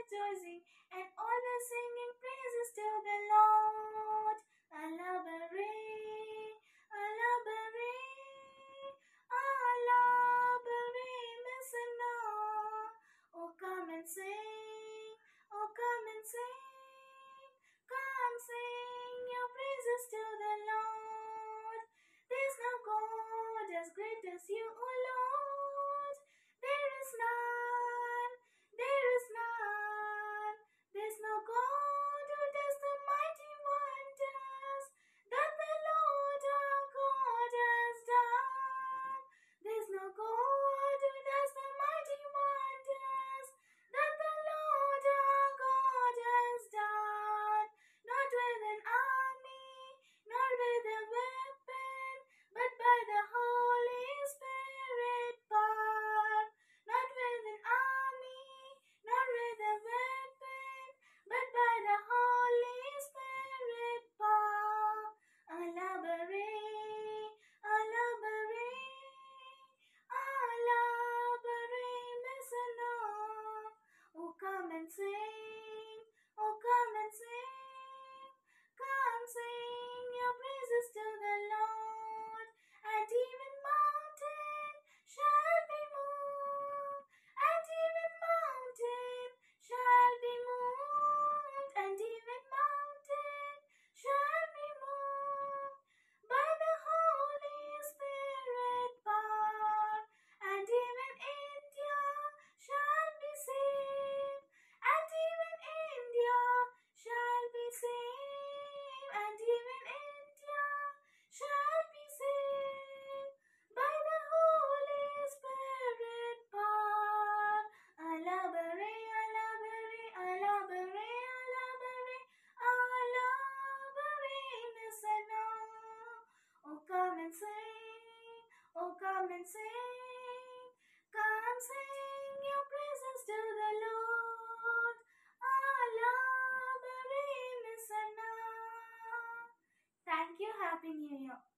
rejoicing and always singing praises to the Lord. Alabaré, alabaré, alabaré, Messiah. Oh, come and sing, oh, come and sing, come sing your praises to the Lord. There's no God as great as you, O Lord. There is none, there is none. There's no God who does the mighty wonders that the Lord our God has done. There's no God who does the mighty wonders that the Lord our God has done. Not with an army, nor with a weapon, but by the Holy Spirit power. Not with an army, nor with a weapon, but by the Holy Spirit power. Alabaré, alabaré, alabaré, Messiah. Oh, come and sing, oh, come and sing, come sing your praises to the Lord. And even mountain shall be moved, and even mountain shall be moved, and even mountain shall be moved by the Holy Spirit power. And even India shall be saved, and even India shall be saved, and even India shall be saved by the Holy Spirit power. Alabaré, alabaré, alabaré, alabaré, alabaré, Messiah. Oh, come and sing, oh, come and sing, come sing your praises to the Lord. Alabaré, Messiah. Thank you. Happy New Year.